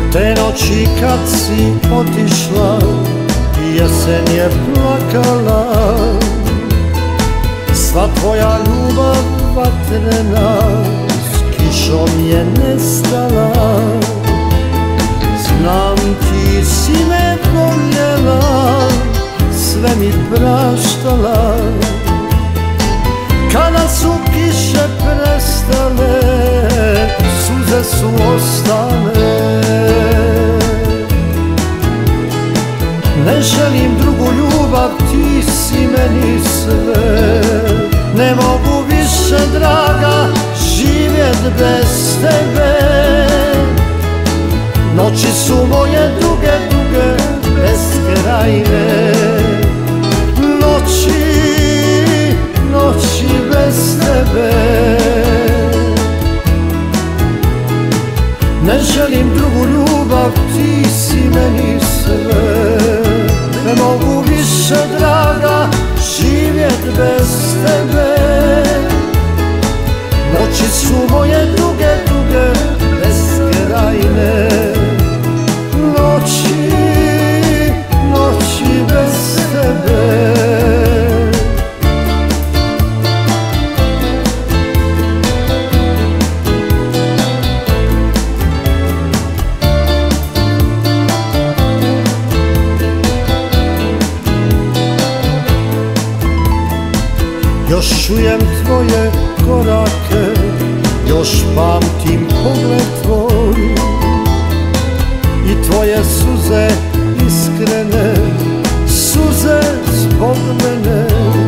Te noći kad si otišla, jesen je plakala. Sva tvoja ljubav vatrena s kišom je nestala. Znam ti si me voljela, sve mi praštala. Kada su kiše prestale, suze su ostale. Ne želim drugu ljubav, ti si meni sve. Ne mogu više, draga, živjet bez tebe. Noći su moje duge, duge, beskrajne. Noći, noći bez tebe. Ne želim drugu ljubav, ti si meni sve. Ne mogu više, draga, živjet bez tebe. Noći su moje duge, duge, beskrajne. Noći, noći bez tebe. Još čujem tvoje korake, još pamtim pogled tvoj i tvoje suze iskrene, suze zbog mene.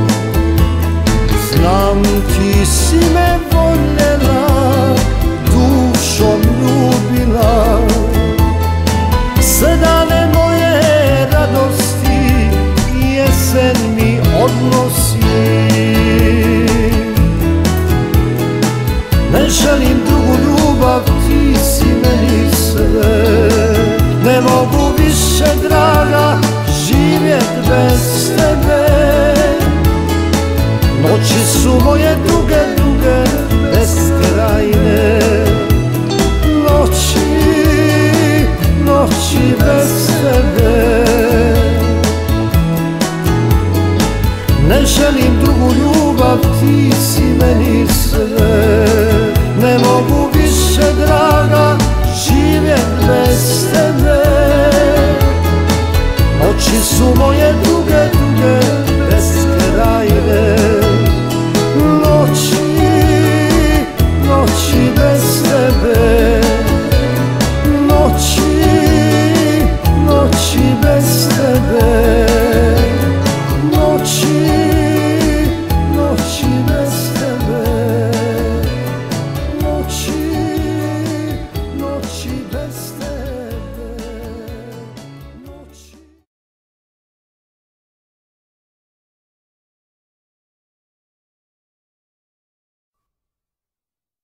Znam ti si me voljela, dušom ljubila. Sve dane moje radosti jesen mi odnosi. Ne želim drugu ljubav, ti si meni sve. Ne mogu više, draga, živjet bez tebe. Noći su moje duge, duge, beskrajne. Noći, noći bez tebe. Ne želim drugu ljubav, ti si